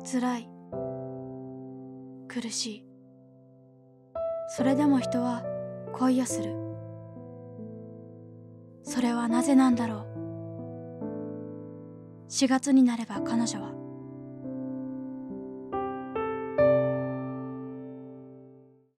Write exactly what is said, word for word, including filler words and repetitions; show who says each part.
Speaker 1: 辛い、苦しい。それでも人は恋をする。それはなぜなんだろう。しがつになれば彼女は